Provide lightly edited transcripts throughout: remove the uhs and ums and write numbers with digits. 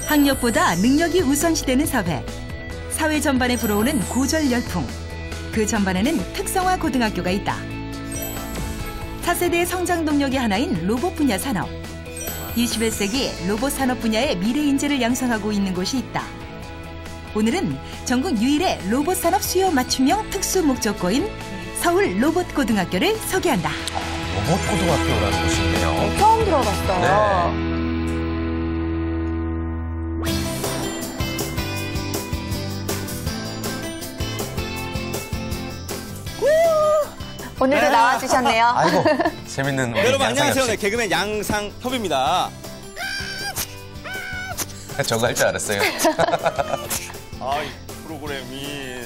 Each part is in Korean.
학력보다 능력이 우선시되는 사회. 사회 전반에 불어오는 고절 열풍. 그 전반에는 특성화 고등학교가 있다. 차세대의 성장 동력의 하나인 로봇 분야 산업. 21세기 로봇 산업 분야의 미래 인재를 양성하고 있는 곳이 있다. 오늘은 전국 유일의 로봇 산업 수요 맞춤형 특수 목적고인 서울 로봇 고등학교를 소개한다. 로봇 고등학교라는 곳인데요. 처음 들어봤어요. 네. 오늘도 나와주셨네요. 아이고, 재밌는 우리 여러분 안녕하세요. 양상엽 네, 개그맨 양상협입니다. 씨. 저거 할 줄 알았어요. 이 프로그램이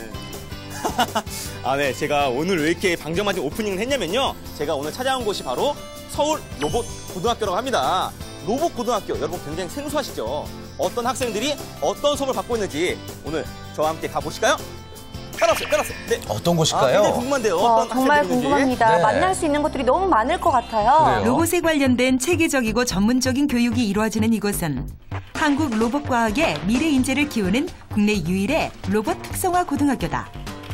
네, 제가 오늘 왜 이렇게 방정맞은 오프닝을 했냐면요. 제가 오늘 찾아온 곳이 바로 서울 로봇 고등학교라고 합니다. 로봇 고등학교, 여러분 굉장히 생소하시죠? 어떤 학생들이 어떤 수업을 받고 있는지 오늘 저와 함께 가보실까요? 따라왔어요. 네. 어떤 곳일까요? 굉장히 궁금한데요. 어떤 정말 학생들이 있는지. 궁금합니다. 네. 만날 수 있는 것들이 너무 많을 것 같아요. 그래요. 로봇에 관련된 체계적이고 전문적인 교육이 이루어지는 이곳은 한국 로봇과학의 미래 인재를 키우는 국내 유일의 로봇 특성화 고등학교다.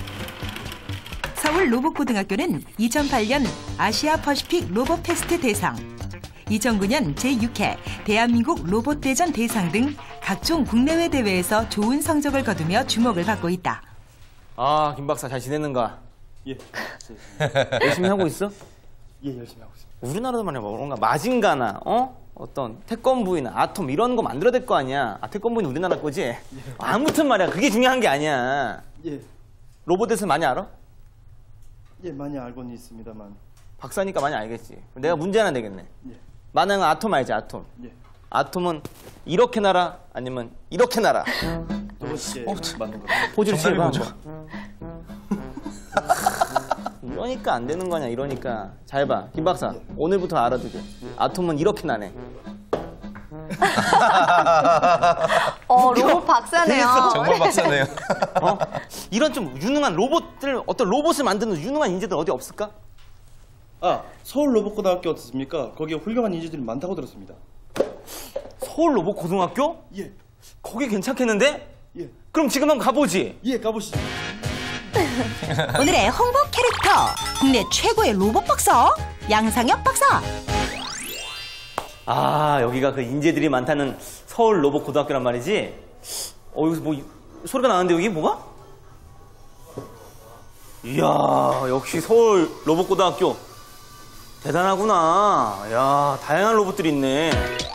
서울 로봇고등학교는 2008년 아시아 퍼시픽 로봇 페스트 대상, 2009년 제6회 대한민국 로봇대전 대상 등 각종 국내외 대회에서 좋은 성적을 거두며 주목을 받고 있다. 김 박사 잘 지내는가? 예. 열심히 하고 있어? 예, 열심히 하고 있습니다. 우리나라도 말이야 뭔가 마징가나 어떤 태권부이나 아톰 이런 거 만들어야 될 거 아니야. 태권부는 우리나라 거지? 예. 아무튼 말이야 그게 중요한 게 아니야. 예. 로봇에서 많이 알아? 예, 많이 알고는 있습니다만. 박사니까 많이 알겠지. 내가 문제 하나 내겠네. 예. 만약에 아톰 알지 아톰. 예. 아톰은 이렇게 날아 아니면 이렇게 날아. 도시에 맞는 거. 포즈를 정답이 취해봐. 이러니까 안 되는 거냐 이러니까. 잘 봐. 김 박사 오늘부터 알아두게. 아톰은 이렇게 나네. 로봇 박사네요. 정말 박사네요. 이런 좀 유능한 로봇들, 어떤 로봇을 만드는 유능한 인재들 어디 없을까? 서울 로봇고등학교 어떻습니까? 거기에 훌륭한 인재들이 많다고 들었습니다. 서울 로봇 고등학교? 예. 거기 괜찮겠는데? 예. 그럼 지금 한번 가보지. 예, 가보시죠. 오늘의 홍보 캐릭터, 국내 최고의 로봇 박사, 양상엽 박사. 여기가 그 인재들이 많다는 서울 로봇 고등학교란 말이지? 여기서 뭐 소리가 나는데 여기 뭐가? 이야, 역시 서울 로봇 고등학교 대단하구나. 야, 다양한 로봇들이 있네.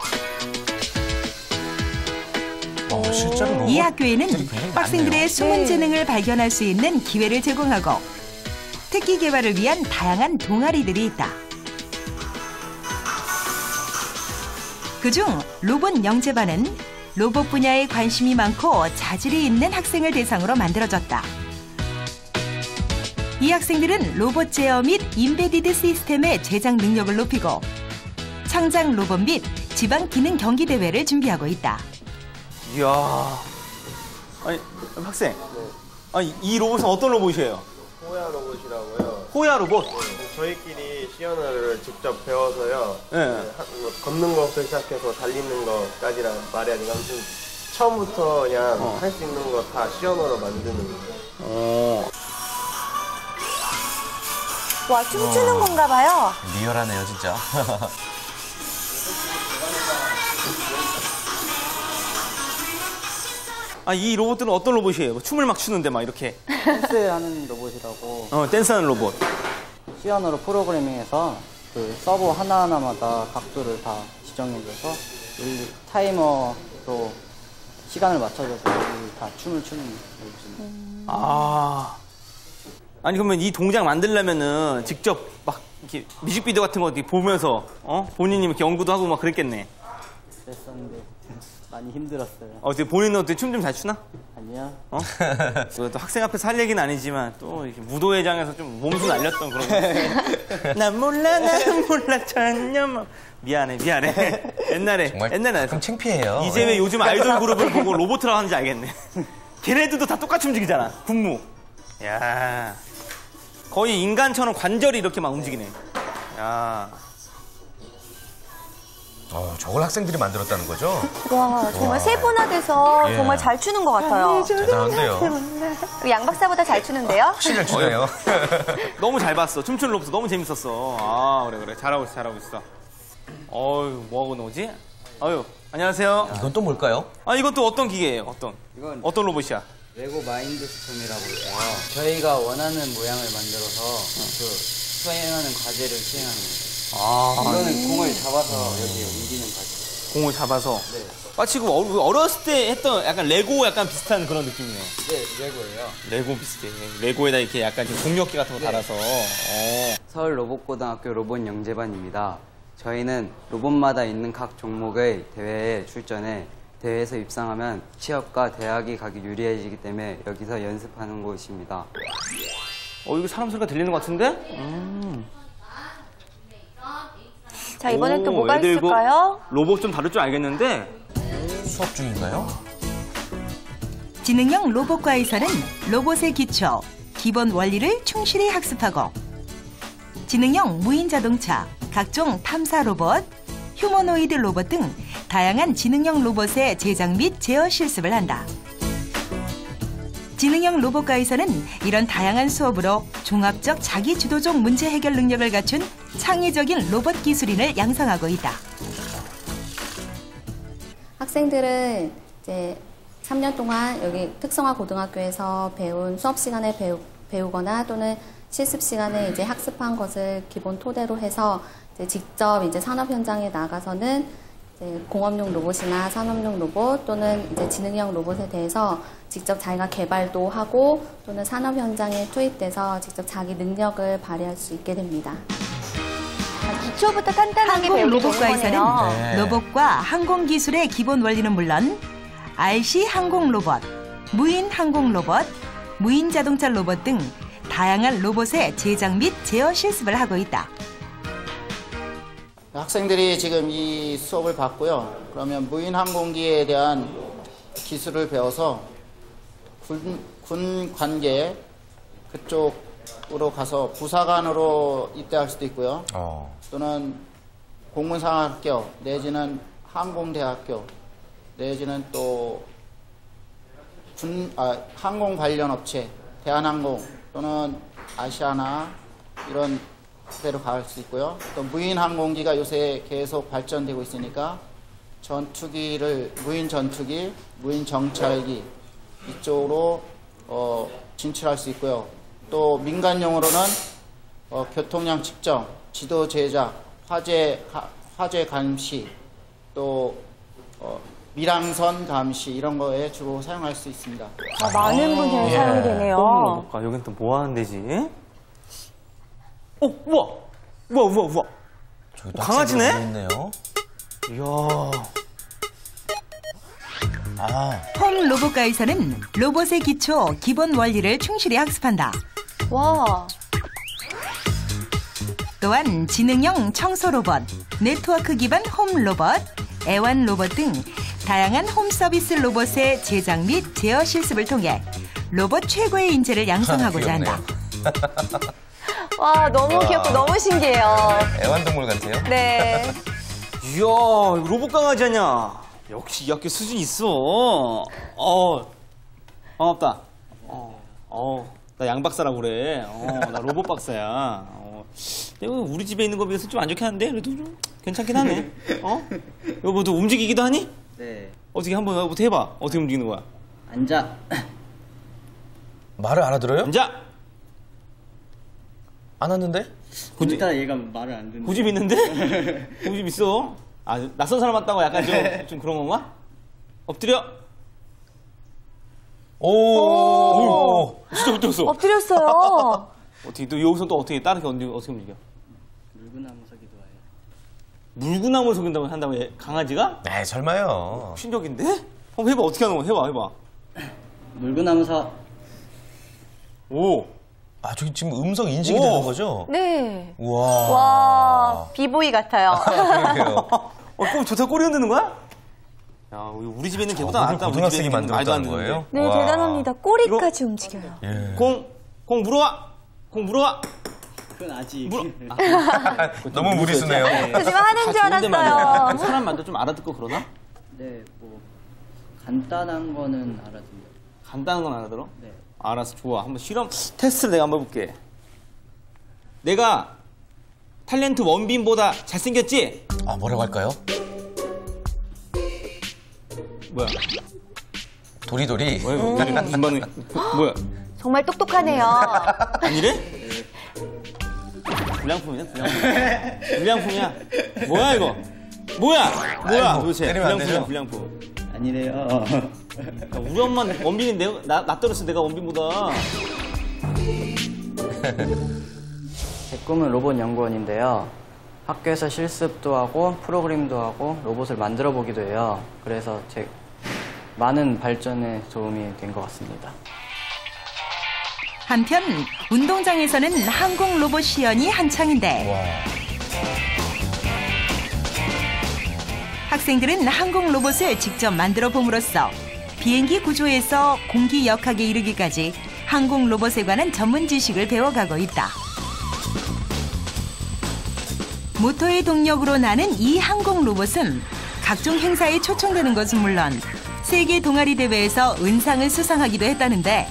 실제로 로봇. 이 학교에는 굉장히 학생들의 많네요. 숨은 재능을 발견할 수 있는 기회를 제공하고 특기 개발을 위한 다양한 동아리들이 있다. 그중 로봇 영재반은 로봇 분야에 관심이 많고 자질이 있는 학생을 대상으로 만들어졌다. 이 학생들은 로봇 제어 및 임베디드 시스템의 제작 능력을 높이고 창작 로봇 및 지방 기능 경기 대회를 준비하고 있다. 이야. 아니, 학생. 아니, 이 로봇은 어떤 로봇이에요? 호야 로봇이라고요. 호야 로봇? 저희끼리 시연어를 직접 배워서요. 네. 걷는 것부터 시작해서 달리는 것까지랑 말해야 되나 아무튼 처음부터 그냥 할 수 있는 거 다 시연어로 만드는 거예요. 와, 춤추는 건가 봐요. 리얼하네요, 진짜. 이 로봇들은 어떤 로봇이에요? 춤을 막 추는데 막 이렇게. 댄스하는 로봇이라고 댄스하는 로봇. 시연어로 프로그래밍해서 그 서버 하나하나마다 각도를 다 지정해줘서 일일이 타이머로 시간을 맞춰줘서 다 춤을 추는 로봇입니다. 아니 그러면 이 동작 만들려면은 직접 막 이렇게 뮤직비디오 같은 거 어디 보면서 본인이 이렇게 연구도 하고 막 그랬겠네. 그랬었는데 많이 힘들었어요. 어떻게 본인은 어떻게 춤 좀 잘 추나? 아니요. 또 학생 앞에서 할 얘기는 아니지만 또 이렇게 무도회장에서 좀 몸소 날렸던 그런 거. 난 몰라 전혀 미안해. 옛날에 좀 창피해요. 이제 왜 요즘 아이돌 그룹을 보고 로봇이라고 하는지 알겠네. 걔네들도 다 똑같이 움직이잖아. 군무. 야, 거의 인간처럼 관절이 이렇게 막 움직이네. 야. 저걸 학생들이 만들었다는 거죠? 와, 정말 세분화돼서 예. 정말 잘 추는 것 같아요. 대단한데요. 양 박사보다 잘 추는데요? 확실히 잘 추네요. 너무 잘 봤어. 춤추는 로봇 너무 재밌었어. 아, 그래. 잘하고 있어. 어휴, 뭐하고 노지? 아유, 안녕하세요. 이건 또 뭘까요? 아, 이건 또 어떤 기계예요? 이건 어떤 로봇이야? 레고 마인드스톰이라고 해요. 저희가 원하는 모양을 만들어서 그 수행하는 과제를 수행하는 거예요. 이거는 공을 잡아서 여기 옮기는 과제. 공을 잡아서? 네. 마치 그 어렸을 때 했던 약간 레고 약간 비슷한 그런 느낌이네요. 네, 레고예요. 레고 비슷해. 레고에다 이렇게 약간 공격기 같은 거 달아서. 서울 로봇고등학교 로봇 영재반입니다. 저희는 로봇마다 있는 각 종목의 대회에 출전해 대회에서 입상하면 취업과 대학이 가기 유리해지기 때문에 여기서 연습하는 곳입니다. 이거 사람 소리가 들리는 것 같은데? 자, 이번엔 또 오, 뭐가 애들 이거 있을까요? 로봇 좀 다룰 줄 알겠는데? 수업 중인가요? 지능형 로봇과에서는 로봇의 기초, 기본 원리를 충실히 학습하고 지능형 무인 자동차, 각종 탐사 로봇, 휴머노이드 로봇 등 다양한 지능형 로봇의 제작 및 제어 실습을 한다. 지능형 로봇과에서는 이런 다양한 수업으로 종합적 자기주도적 문제 해결 능력을 갖춘 창의적인 로봇 기술인을 양성하고 있다. 학생들은 이제 3년 동안 여기 특성화 고등학교에서 배운 수업 시간에 배우거나 또는 실습 시간에 이제 학습한 것을 기본 토대로 해서 이제 직접 이제 산업 현장에 나가서는 이제 공업용 로봇이나 산업용 로봇 또는 이제 지능형 로봇에 대해서 직접 자기가 개발도 하고 또는 산업 현장에 투입돼서 직접 자기 능력을 발휘할 수 있게 됩니다. 기초부터 간단하게 항공 배우게 되는 로봇과에서는 거네요. 네. 로봇과 항공 기술의 기본 원리는 물론 RC 항공 로봇, 무인 항공 로봇, 무인 자동차 로봇 등 다양한 로봇의 제작 및 제어 실습을 하고 있다. 학생들이 지금 이 수업을 받고요. 그러면 무인 항공기에 대한 기술을 배워서 군 관계 그쪽으로 가서 부사관으로 입대할 수도 있고요. 또는 공무상학교 내지는 항공대학교 내지는 또 항공 관련 업체 대한항공 또는 아시아나 이런 데로 갈 수 있고요. 또 무인 항공기가 요새 계속 발전되고 있으니까 무인 전투기, 무인 정찰기 이쪽으로 진출할 수 있고요. 또 민간용으로는 교통량 측정, 지도 제작, 화재 감시, 또 밀항선 감시 이런 거에 주로 사용할 수 있습니다. 많은 분야에 사용이 되네요. 여긴 또 뭐 하는 데지? 우와. 저기도 강아지네? 학생들이 있네요. 이야. 홈 로봇과에서는 로봇의 기초, 기본 원리를 충실히 학습한다. 와, 또한 지능형 청소 로봇, 네트워크 기반 홈 로봇, 애완 로봇 등 다양한 홈 서비스 로봇의 제작 및 제어 실습을 통해 로봇 최고의 인재를 양성하고자 한다. 와, 너무 귀엽고 너무 신기해요. 애완동물 같아요. 네. 이야, 이거 로봇 강아지 아니야? 역시 이 학교 수준이 있어. 반갑다. 나 양 박사라고 그래. 나 로봇 박사야. 내가 우리 집에 있는 거 비해서 좀 안 좋긴 한데 그래도 좀 괜찮긴 하네. 이거 뭐 또 움직이기도 하니? 네. 어떻게 한번 해봐. 어떻게 움직이는 거야? 앉아. 말을 알아들어요? 앉아. 안 왔는데? 일단 얘가 말을 안 듣는. 고집 있는데? 고집 있어. 낯선 사람 왔다고 약간 좀 그런 건가? 엎드려. 오. 진짜 엎드렸어. 엎드렸어요. 어떻게 또 여기서 또 어떻게 다르게 어떻게 움직여? 물구나무 서기도 해요. 물구나무를 속인다고 한다고 강아지가? 네, 설마요. 신적인데? 한번 해봐. 어떻게 하는 거야? 해봐. 물구나무 서. 오. 저기 지금 음성 인식이 되는 거죠? 네. 우와. 와, 비보이 같아요. 그러게요. 그럼 저다 꼬리 흔드는 거야? 야, 우리 집에 있는 개보다 저거를 낫다. 고등학생이 만들었다는 거예요? 네, 와. 대단합니다. 꼬리까지 움직여요. 예. 공 물어와. 그건 아직. 너무 무리수네요. 저 지금 하는 줄 알았어요. 사람만도 좀 알아듣고 그러나? 네, 뭐 간단한 거는 알아듣는다. 간단한 건 알아들어? 네. 알았어, 좋아. 한번 실험 테스트를 내가 한번 해볼게. 내가 탤런트 원빈보다 잘생겼지? 아, 뭐라고 할까요? 뭐야? 도리도리. 무슨 반응? 뭐야? 정말 똑똑하네요. 아니래? 불량품이냐? 불량품이야. 뭐야 이거? 뭐야 아이고, 도대체? 때리면 안 불량품이야 되죠? 불량품. 아니래요. 야, 우리 엄마는 원빈인데 나 떨었어 내가 원빈보다. 제 꿈은 로봇 연구원인데요. 학교에서 실습도 하고 프로그램도 하고 로봇을 만들어 보기도 해요. 그래서 제 많은 발전에 도움이 된 것 같습니다. 한편 운동장에서는 항공 로봇 시연이 한창인데 학생들은 항공 로봇을 직접 만들어 봄으로써 비행기 구조에서 공기 역학에 이르기까지 항공 로봇에 관한 전문 지식을 배워가고 있다. 모터의 동력으로 나는 이 항공 로봇은 각종 행사에 초청되는 것은 물론 세계 동아리 대회에서 은상을 수상하기도 했다는데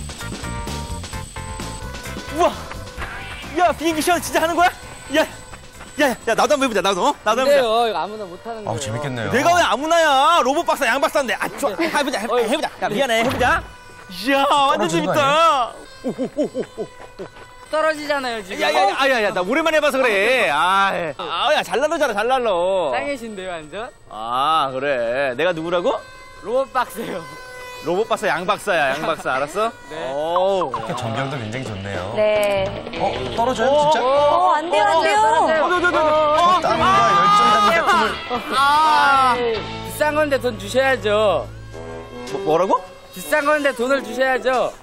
우와! 야 비행기 시연 진짜 하는 거야? 야 나도 한번 해보자 나도 한번 해보자. 이거 아무나 못하는 아, 재밌겠네요. 내가 왜 아무나야? 로봇 박사 양 박사인데. 아 좋아 해보자. 야 미안해 해보자. 이야 완전 떨어지는 거 재밌다. 떨어지잖아요 지금. 야야야야 나 오랜만에 해봐서 그래. 야 잘 날르잖아 잘 날러. 짱이신데요 완전? 아 그래. 내가 누구라고? 로봇 박스요. 로봇 박사 양 박사야 양 박사 알았어? 네. 오. 전경도 굉장히 좋네요. 네. 떨어져요, 진짜? 안 돼요, 안 돼요. 땀과 열정이 담은 작품을. 비싼 건데 돈 주셔야죠. 뭐라고? 비싼 건데 돈을 주셔야죠.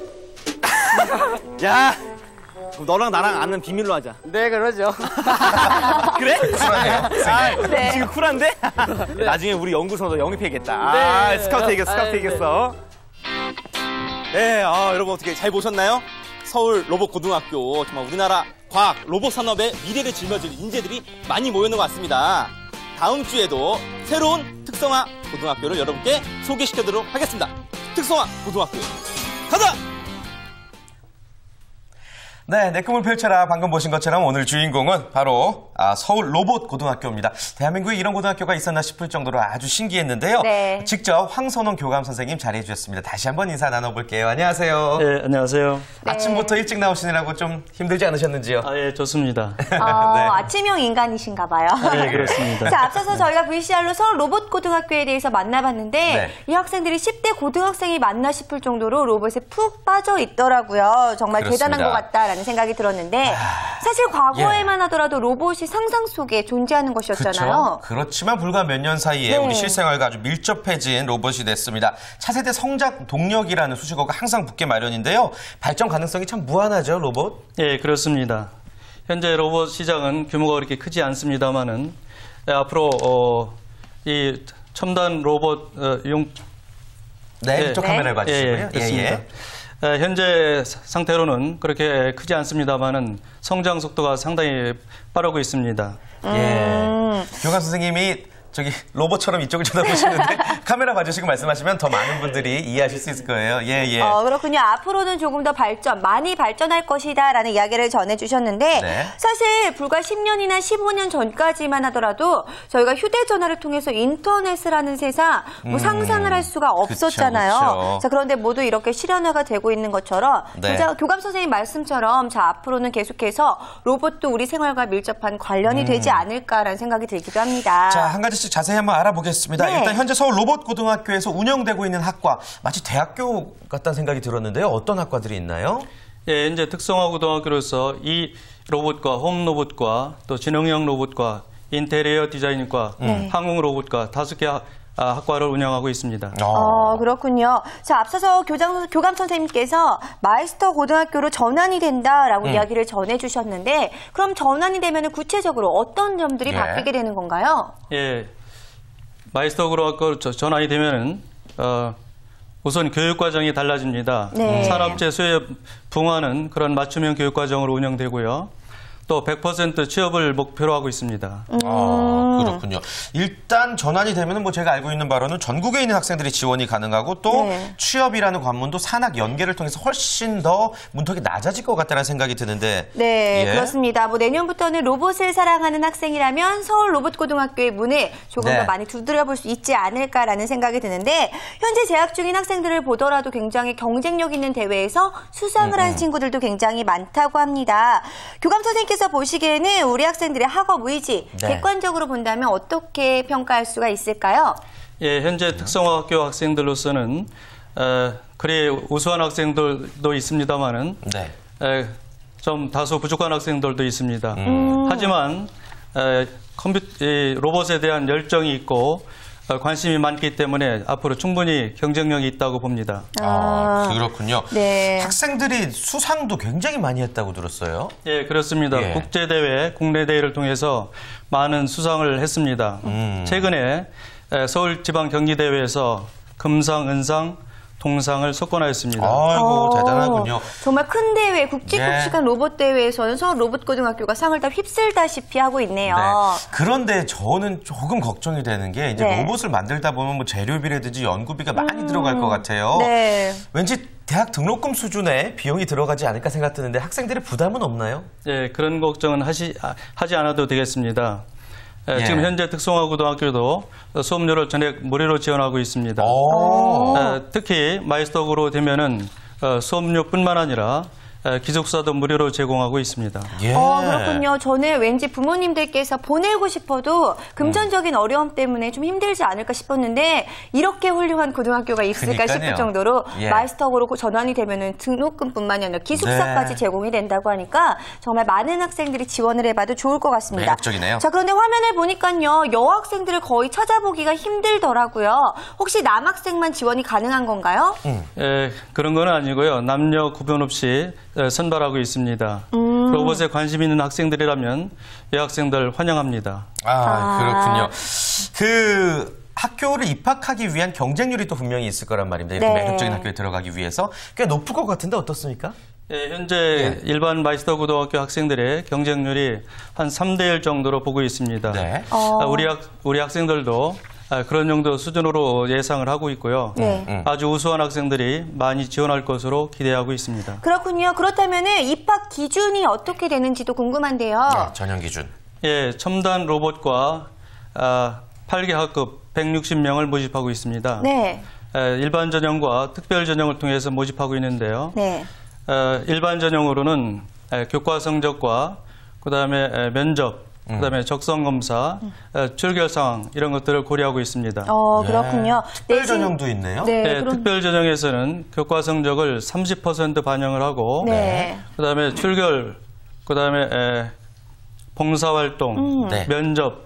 야. 그럼 너랑 나랑 아는 비밀로 하자. 네 그러죠. 그래? 쿨하네요. 네. 지금 쿨한데? 나중에 우리 연구소도 영입해야겠다. 네. 스카우트 해겠어. 네, 여러분 어떻게 잘 보셨나요? 서울 로봇 고등학교 정말 우리나라 과학 로봇 산업의 미래를 짊어질 인재들이 많이 모여있는 것 같습니다. 다음 주에도 새로운 특성화 고등학교를 여러분께 소개시켜드리도록 하겠습니다. 특성화 고등학교 가자! 네, 내 꿈을 펼쳐라. 방금 보신 것처럼 오늘 주인공은 바로 서울 로봇 고등학교입니다. 대한민국에 이런 고등학교가 있었나 싶을 정도로 아주 신기했는데요. 네. 직접 황선홍 교감 선생님 자리해 주셨습니다. 다시 한번 인사 나눠볼게요. 안녕하세요. 네, 안녕하세요. 아침부터 일찍 나오시느라고 좀 힘들지 않으셨는지요? 예, 좋습니다. 네. 아침형 인간이신가 봐요. 네, 그렇습니다. 자, 앞서서 저희가 VCR로 서울 로봇 고등학교에 대해서 만나봤는데 네. 이 학생들이 10대 고등학생이 맞나 싶을 정도로 로봇에 푹 빠져 있더라고요. 정말 그렇습니다. 대단한 것 같다라는 생각이 들었는데 사실 과거에만 하더라도 로봇이 상상 속에 존재하는 것이었잖아요. 그렇지만 불과 몇 년 사이에 네. 우리 실생활과 아주 밀접해진 로봇이 됐습니다. 차세대 성장 동력이라는 수식어가 항상 붙게 마련인데요. 발전 가능성이 참 무한하죠, 로봇? 예, 그렇습니다. 현재 로봇 시장은 규모가 그렇게 크지 않습니다만은 앞으로 이 첨단 로봇 네, 예. 이쪽 카메라를 봐주시고요. 예, 됐습니다. 현재 상태로는 그렇게 크지 않습니다만은 성장 속도가 상당히 빠르고 있습니다. 예. 교감 선생님이 저기 로봇처럼 이쪽을 쳐다보시는데 카메라 봐주시고 말씀하시면 더 많은 분들이 이해하실 수 있을 거예요. 예. 그렇군요. 앞으로는 조금 더 많이 발전할 것이다라는 이야기를 전해주셨는데 네. 사실 불과 10년이나 15년 전까지만 하더라도 저희가 휴대전화를 통해서 인터넷을 하는 세상 상상을 할 수가 없었잖아요. 그쵸. 자, 그런데 모두 이렇게 실현화가 되고 있는 것처럼 네. 진짜 교감 선생님 말씀처럼 자, 앞으로는 계속해서 로봇도 우리 생활과 밀접한 관련이 되지 않을까라는 생각이 들기도 합니다. 자, 한 가지씩 자세히 한번 알아보겠습니다. 네. 일단 현재 서울 로봇고등학교에서 운영되고 있는 학과, 마치 대학교 같다는 생각이 들었는데요. 어떤 학과들이 있나요? 예, 현재 특성화 고등학교로서 이 로봇과 홈 로봇과 또 지능형 로봇과 인테리어 디자인과 항공 로봇과 5개 학과를 운영하고 있습니다. 그렇군요. 자, 앞서서 교감 선생님께서 마이스터 고등학교로 전환이 된다라고 이야기를 전해주셨는데 그럼 전환이 되면 구체적으로 어떤 점들이 바뀌게 되는 건가요? 예, 마이스터 고등학교 전환이 되면은 우선 교육과정이 달라집니다. 네. 산업재 수요에 부응하는 그런 맞춤형 교육과정으로 운영되고요. 또 100% 취업을 목표로 하고 있습니다. 아, 그렇군요. 일단 전환이 되면은 뭐 제가 알고 있는 바로는 전국에 있는 학생들이 지원이 가능하고 또 네. 취업이라는 관문도 산학 연계를 통해서 훨씬 더 문턱이 낮아질 것 같다는 생각이 드는데. 네, 예. 그렇습니다. 뭐 내년부터는 로봇을 사랑하는 학생이라면 서울 로봇고등학교의 문을 조금 네. 더 많이 두드려볼 수 있지 않을까라는 생각이 드는데 현재 재학 중인 학생들을 보더라도 굉장히 경쟁력 있는 대회에서 수상을 한 친구들도 굉장히 많다고 합니다. 교감 선생님께서 보시기에는 우리 학생들의 학업 의지 네. 객관적으로 본다면 어떻게 평가할 수가 있을까요? 예, 현재 특성화학교 학생들로서는 그리 우수한 학생들도 있습니다만은 네. 좀 다소 부족한 학생들도 있습니다. 하지만 로봇에 대한 열정이 있고 관심이 많기 때문에 앞으로 충분히 경쟁력이 있다고 봅니다. 아, 그렇군요. 네. 학생들이 수상도 굉장히 많이 했다고 들었어요. 예, 그렇습니다. 예. 국제대회, 국내 대회를 통해서 많은 수상을 했습니다. 최근에 서울지방경기대회에서 금상, 은상, 동상을 석권하였습니다. 아이고, 대단하군요. 정말 큰 대회, 굵직굵직한 예. 로봇 대회에서는 서울 로봇고등학교가 상을 다 휩쓸다시피 하고 있네요. 네. 그런데 저는 조금 걱정이 되는 게 이제 네. 로봇을 만들다 보면 뭐 재료비라든지 연구비가 많이 들어갈 것 같아요. 네. 왠지 대학 등록금 수준의 비용이 들어가지 않을까 생각드는데 학생들의 부담은 없나요? 예, 그런 걱정은 하지 않아도 되겠습니다. 예. 지금 현재 특성화고등학교도 수업료를 전액 무료로 지원하고 있습니다. 특히 마이스터고로 되면은 수업료뿐만 아니라 기숙사도 무료로 제공하고 있습니다. 예. 그렇군요. 저는 왠지 부모님들께서 보내고 싶어도 금전적인 어려움 때문에 좀 힘들지 않을까 싶었는데 이렇게 훌륭한 고등학교가 있을까 그러니까요. 싶을 정도로 예. 마이스터고로 전환이 되면은 등록금뿐만이 아니라 기숙사까지 네. 제공이 된다고 하니까 정말 많은 학생들이 지원을 해봐도 좋을 것 같습니다. 매력적이네요. 자, 그런데 화면을 보니까요. 여학생들을 거의 찾아보기가 힘들더라고요. 혹시 남학생만 지원이 가능한 건가요? 예, 그런 건 아니고요. 남녀 구분 없이 선발하고 있습니다. 로봇에 관심 있는 학생들이라면 여학생들 환영합니다. 그렇군요. 그 학교를 입학하기 위한 경쟁률이 또 분명히 있을 거란 말입니다. 이렇게 네. 매력적인 학교에 들어가기 위해서 꽤 높을 것 같은데 어떻습니까? 예, 현재 일반 마이스터 고등학교 학생들의 경쟁률이 한 3대1 정도로 보고 있습니다. 네. 우리 학생들도 그런 정도 수준으로 예상을 하고 있고요. 네. 아주 우수한 학생들이 많이 지원할 것으로 기대하고 있습니다. 그렇군요. 그렇다면 입학 기준이 어떻게 되는지도 궁금한데요. 전형 기준. 예, 첨단 로봇과 8개 학급 160명을 모집하고 있습니다. 네. 일반 전형과 특별 전형을 통해서 모집하고 있는데요. 네. 일반 전형으로는 교과 성적과 그다음에 면접, 그다음에 적성 검사, 출결 상황 이런 것들을 고려하고 있습니다. 그렇군요. 특별 전형도 있네요. 네, 네, 특별 전형에서는 교과 성적을 30% 반영을 하고 네. 그다음에 출결, 그다음에 봉사활동, 네. 면접,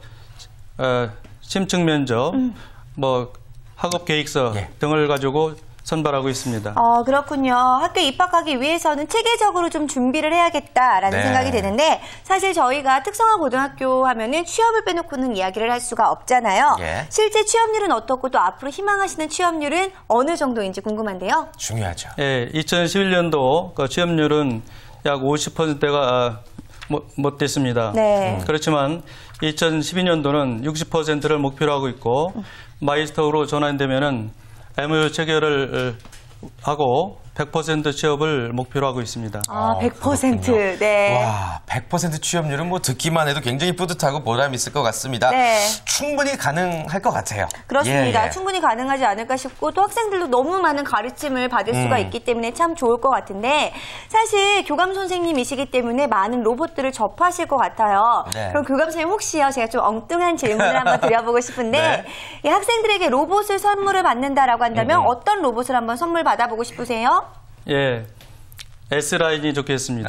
심층 면접, 뭐 학업 계획서 등을 가지고 선발하고 있습니다. 그렇군요. 학교 입학하기 위해서는 체계적으로 좀 준비를 해야겠다라는 네. 생각이 드는데 사실 저희가 특성화 고등학교 하면은 취업을 빼놓고는 이야기를 할 수가 없잖아요. 예. 실제 취업률은 어떻고 또 앞으로 희망하시는 취업률은 어느 정도인지 궁금한데요. 중요하죠. 예, 2011년도 그 취업률은 약 50%가 못 됐습니다. 네. 그렇지만 2012년도는 60%를 목표로 하고 있고 마이스터로 전환되면은 MOU 체결을 하고 100% 취업을 목표로 하고 있습니다. 100%. 그렇군요. 네. 와, 100% 취업률은 뭐 듣기만 해도 굉장히 뿌듯하고 보람 있을 것 같습니다. 네. 충분히 가능할 것 같아요. 그렇습니다. 예. 충분히 가능하지 않을까 싶고 또 학생들도 너무 많은 가르침을 받을 수가 있기 때문에 참 좋을 것 같은데 사실 교감 선생님이시기 때문에 많은 로봇들을 접하실 것 같아요. 네. 그럼 교감 선생님 혹시요 제가 좀 엉뚱한 질문을 한번 드려보고 싶은데 네. 이 학생들에게 로봇을 선물을 받는다라고 한다면 어떤 로봇을 한번 선물 받아보고 싶으세요? 예, S라인이 좋겠습니다.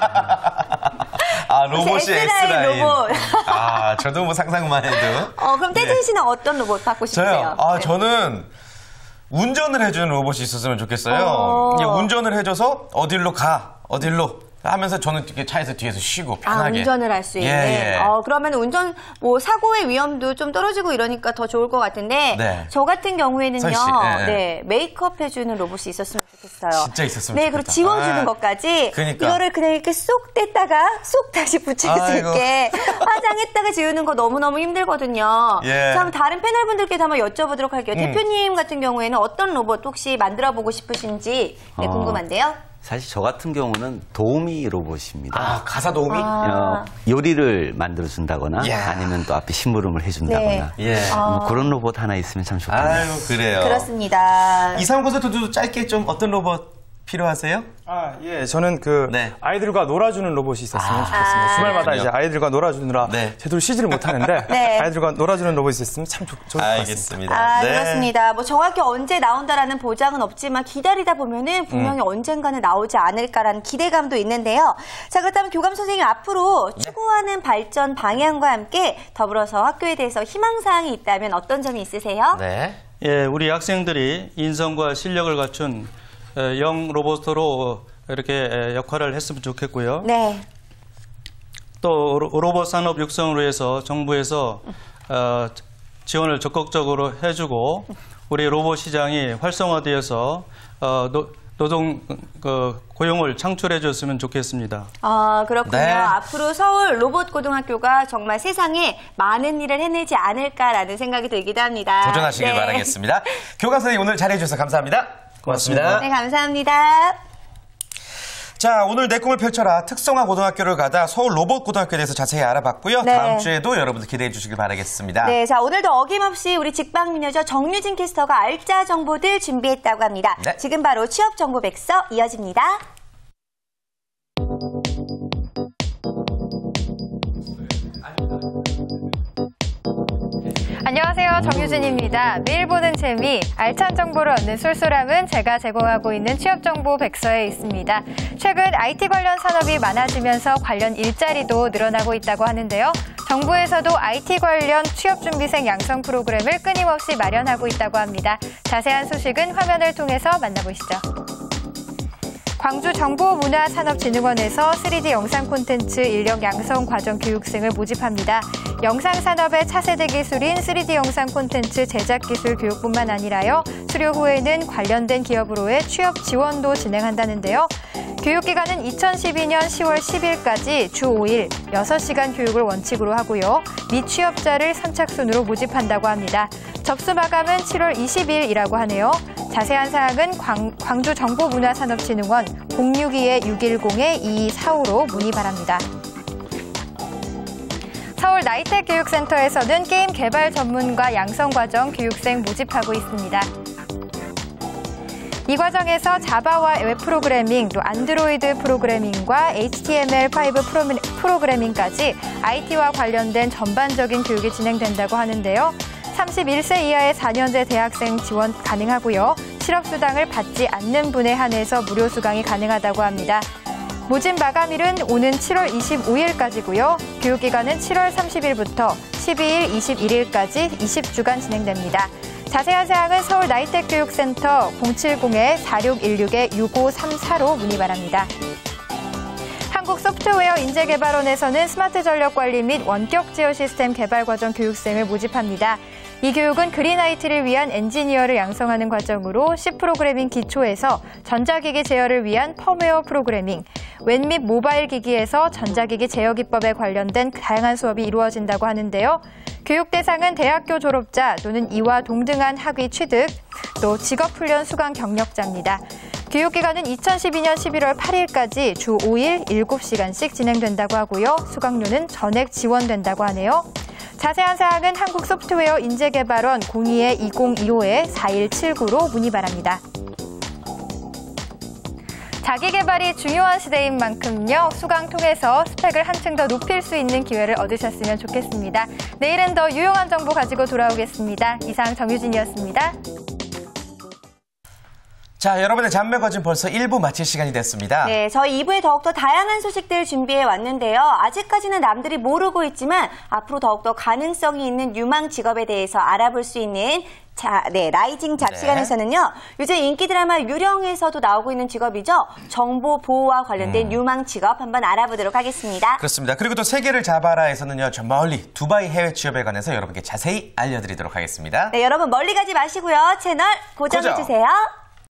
로봇이 S라인 S라인. 로봇. 저도 뭐 상상만 해도. 그럼 태진 씨는 어떤 로봇 받고 싶으세요? 저요? 네. 저는 운전을 해주는 로봇이 있었으면 좋겠어요. 이게 운전을 해줘서 어디로 가, 어디로 하면서 저는 이렇게 차에서 뒤에서 쉬고 편하게 운전을 할 수 있는. 예. 그러면 운전 사고의 위험도 좀 떨어지고 이러니까 더 좋을 것 같은데 네. 저 같은 경우에는요. 선 씨, 네, 메이크업 해주는 로봇이 있었으면 좋겠어요. 진짜 있었으면 네, 좋겠다. 그리고 지워주는 것까지 그러니까. 이거를 그냥 이렇게 쏙 뗐다가 쏙 다시 붙일 수 있게 화장했다가 지우는 거 너무너무 힘들거든요. 예. 자, 그럼 다른 패널분들께도 한번 여쭤보도록 할게요. 대표님 같은 경우에는 어떤 로봇 혹시 만들어보고 싶으신지 궁금한데요. 사실 저 같은 경우는 도우미 로봇입니다. 가사 도우미? 요리를 만들어준다거나 아니면 또 앞에 심부름을 해준다거나 그런 로봇 하나 있으면 참 좋겠네요. 아유, 그래요. 그렇습니다. 이상훈 콘서트도 짧게 좀 어떤 로봇 필요하세요? 예, 저는 아이들과 놀아주는 로봇이 있었으면 좋겠습니다. 주말마다 이제 아이들과 놀아주느라 제대로 쉬지를 못하는데 아이들과 놀아주는 로봇이 있었으면 참 좋을 것 같습니다. 알겠습니다. 그렇습니다. 정확히 언제 나온다라는 보장은 없지만 기다리다 보면은 분명히 언젠가는 나오지 않을까라는 기대감도 있는데요. 자, 그렇다면 교감 선생님 앞으로 추구하는 발전 방향과 함께 더불어서 학교에 대해서 희망사항이 있다면 어떤 점이 있으세요? 네. 예, 우리 학생들이 인성과 실력을 갖춘 영 로봇으로 이렇게 역할을 했으면 좋겠고요. 네. 또 로봇 산업 육성을 위해서 정부에서 지원을 적극적으로 해주고 우리 로봇 시장이 활성화되어서 노동 고용을 창출해 줬으면 좋겠습니다. 그렇군요. 네. 앞으로 서울 로봇고등학교가 정말 세상에 많은 일을 해내지 않을까라는 생각이 들기도 합니다. 도전하시길 바라겠습니다. 교감 선생님 오늘 잘해주셔서 감사합니다. 고맙습니다. 네, 감사합니다. 자, 오늘 내 꿈을 펼쳐라 특성화 고등학교를 가다 서울 로봇고등학교에 대해서 자세히 알아봤고요. 네. 다음 주에도 여러분들 기대해 주시길 바라겠습니다. 네, 자, 오늘도 어김없이 우리 직방미녀죠. 정유진 캐스터가 알짜 정보들 준비했다고 합니다. 네. 지금 바로 취업 정보 백서 이어집니다. 안녕하세요. 정유진입니다. 매일 보는 재미, 알찬 정보를 얻는 쏠쏠함은 제가 제공하고 있는 취업정보 백서에 있습니다. 최근 IT 관련 산업이 많아지면서 관련 일자리도 늘어나고 있다고 하는데요. 정부에서도 IT 관련 취업준비생 양성 프로그램을 끊임없이 마련하고 있다고 합니다. 자세한 소식은 화면을 통해서 만나보시죠. 광주정보문화산업진흥원에서 3D 영상 콘텐츠 인력 양성 과정 교육생을 모집합니다. 영상산업의 차세대 기술인 3D 영상 콘텐츠 제작 기술 교육뿐만 아니라요. 수료 후에는 관련된 기업으로의 취업 지원도 진행한다는데요. 교육기간은 2012년 10월 10일까지 주 5일 6시간 교육을 원칙으로 하고요. 미취업자를 선착순으로 모집한다고 합니다. 접수 마감은 7월 20일이라고 하네요. 자세한 사항은 광주정보문화산업진흥원 062-610-2245로 문의 바랍니다. 서울 나이텍 교육센터에서는 게임 개발 전문가 양성과정 교육생 모집하고 있습니다. 이 과정에서 자바와 웹 프로그래밍, 또 안드로이드 프로그래밍과 HTML5 프로그래밍까지 IT와 관련된 전반적인 교육이 진행된다고 하는데요. 31세 이하의 4년제 대학생 지원 가능하고요. 실업수당을 받지 않는 분에 한해서 무료 수강이 가능하다고 합니다. 모집 마감일은 오는 7월 25일까지고요. 교육기간은 7월 30일부터 12일 21일까지 20주간 진행됩니다. 자세한 사항은 서울 나이텍 교육센터 070-4616-6534로 문의 바랍니다. 한국소프트웨어 인재개발원에서는 스마트 전력 관리 및 원격 제어 시스템 개발 과정 교육생을 모집합니다. 이 교육은 그린 IT를 위한 엔지니어를 양성하는 과정으로 C 프로그래밍 기초에서 전자기기 제어를 위한 펌웨어 프로그래밍, 웹 및 모바일 기기에서 전자기기 제어 기법에 관련된 다양한 수업이 이루어진다고 하는데요. 교육 대상은 대학교 졸업자 또는 이와 동등한 학위 취득, 또 직업훈련 수강 경력자입니다. 교육기간은 2012년 11월 8일까지 주 5일 7시간씩 진행된다고 하고요. 수강료는 전액 지원된다고 하네요. 자세한 사항은 한국소프트웨어 인재개발원 02-2025-4179로 문의 바랍니다. 자기개발이 중요한 시대인 만큼요. 수강 통해서 스펙을 한층 더 높일 수 있는 기회를 얻으셨으면 좋겠습니다. 내일은 더 유용한 정보 가지고 돌아오겠습니다. 이상 정유진이었습니다. 자, 여러분의 잔매거진 벌써 1부 마칠 시간이 됐습니다. 네, 저희 2부에 더욱더 다양한 소식들 준비해 왔는데요. 아직까지는 남들이 모르고 있지만 앞으로 더욱더 가능성이 있는 유망 직업에 대해서 알아볼 수 있는 라이징 잡 시간에서는요. 요즘 인기 드라마 유령에서도 나오고 있는 직업이죠. 정보 보호와 관련된 유망 직업 한번 알아보도록 하겠습니다. 그렇습니다. 그리고 또 세계를 잡아라에서는요. 저 멀리 두바이 해외 취업에 관해서 여러분께 자세히 알려드리도록 하겠습니다. 네, 여러분 멀리 가지 마시고요. 채널 고정해주세요.